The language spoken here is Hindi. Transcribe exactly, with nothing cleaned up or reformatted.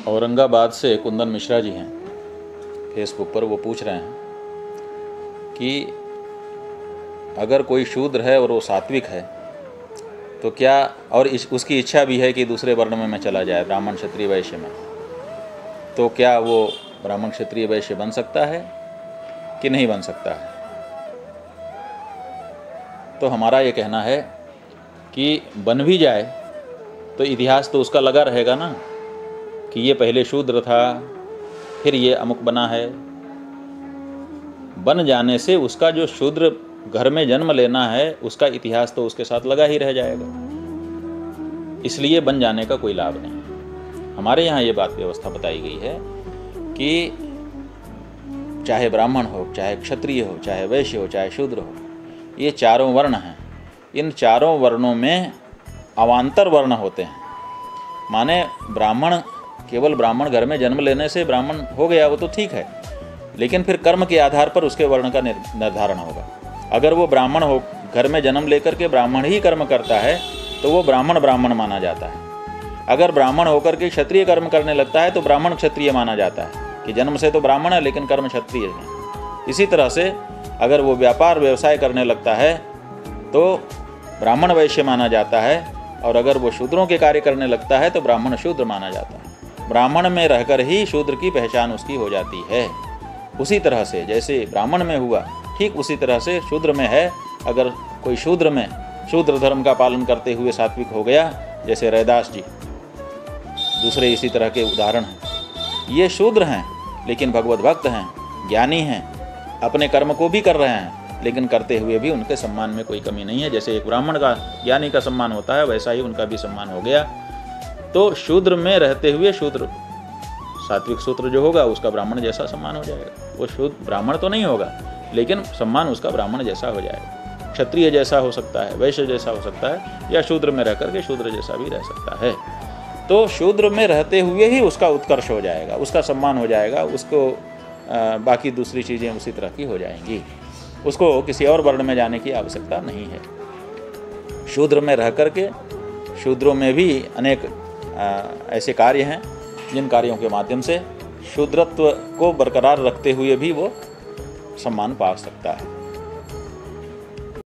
औरंगाबाद से कुंदन मिश्रा जी हैं फेसबुक पर। वो पूछ रहे हैं कि अगर कोई शूद्र है और वो सात्विक है तो क्या, और इस, उसकी इच्छा भी है कि दूसरे वर्ण में मैं चला जाए, ब्राह्मण क्षत्रिय वैश्य में, तो क्या वो ब्राह्मण क्षत्रिय वैश्य बन सकता है कि नहीं बन सकता है? तो हमारा ये कहना है कि बन भी जाए तो इतिहास तो उसका लगा रहेगा ना कि ये पहले शूद्र था, फिर ये अमुक बना है। बन जाने से उसका जो शूद्र घर में जन्म लेना है उसका इतिहास तो उसके साथ लगा ही रह जाएगा, इसलिए बन जाने का कोई लाभ नहीं। हमारे यहाँ ये बात व्यवस्था बताई गई है कि चाहे ब्राह्मण हो, चाहे क्षत्रिय हो, चाहे वैश्य हो, चाहे शूद्र हो, ये चारों वर्ण हैं। इन चारों वर्णों में अवान्तर वर्ण होते हैं। माने ब्राह्मण, केवल ब्राह्मण घर में जन्म लेने से ब्राह्मण हो गया वो तो ठीक है, लेकिन फिर कर्म के आधार पर उसके वर्ण का निर्धारण होगा। अगर वो ब्राह्मण हो, घर में जन्म लेकर के ब्राह्मण ही कर्म करता है तो वो ब्राह्मण ब्राह्मण माना जाता है। अगर ब्राह्मण होकर के क्षत्रिय कर्म करने लगता है तो ब्राह्मण क्षत्रिय माना जाता है कि जन्म से तो ब्राह्मण है लेकिन कर्म क्षत्रिय है। इसी तरह से अगर वो व्यापार व्यवसाय करने लगता है तो ब्राह्मण वैश्य माना जाता है, और अगर वो शूद्रों के कार्य करने लगता है तो ब्राह्मण शूद्र माना जाता है। ब्राह्मण में रहकर ही शूद्र की पहचान उसकी हो जाती है। उसी तरह से जैसे ब्राह्मण में हुआ, ठीक उसी तरह से शूद्र में है। अगर कोई शूद्र में शूद्र धर्म का पालन करते हुए सात्विक हो गया, जैसे रैदास जी, दूसरे इसी तरह के उदाहरण हैं। ये शूद्र हैं लेकिन भगवत भक्त हैं, ज्ञानी हैं, अपने कर्म को भी कर रहे हैं, लेकिन करते हुए भी उनके सम्मान में कोई कमी नहीं है। जैसे एक ब्राह्मण का, ज्ञानी का सम्मान होता है, वैसा ही उनका भी सम्मान हो गया। तो शूद्र में रहते हुए शूद्र, सात्विक सूत्र जो होगा उसका ब्राह्मण जैसा सम्मान हो जाएगा। वो शुद्ध ब्राह्मण तो नहीं होगा लेकिन सम्मान उसका ब्राह्मण जैसा हो जाएगा। क्षत्रिय जैसा हो सकता है, वैश्य जैसा हो सकता है, या शूद्र में रह करके शूद्र जैसा भी रह सकता है। तो शूद्र में रहते हुए ही उसका उत्कर्ष हो जाएगा, उसका सम्मान हो जाएगा, उसको आ, बाकी दूसरी चीज़ें उसी तरह की हो जाएंगी। उसको किसी और वर्ण में जाने की आवश्यकता नहीं है। शूद्र में रह करके, शूद्रों में भी अनेक आ, ऐसे कार्य हैं जिन कार्यों के माध्यम से शूद्रत्व को बरकरार रखते हुए भी वो सम्मान पा सकता है।